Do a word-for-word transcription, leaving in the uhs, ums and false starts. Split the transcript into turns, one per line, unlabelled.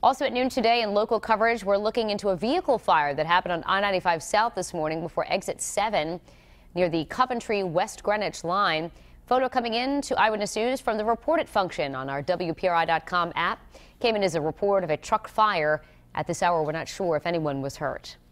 Also at noon today in local coverage, we're looking into a vehicle fire that happened on I ninety-five South this morning before exit seven near the Coventry-West Greenwich line. Photo coming in to Eyewitness News from the ReportIt function on our W P R I dot com app. Came in as a report of a truck fire. At this hour, we're not sure if anyone was hurt.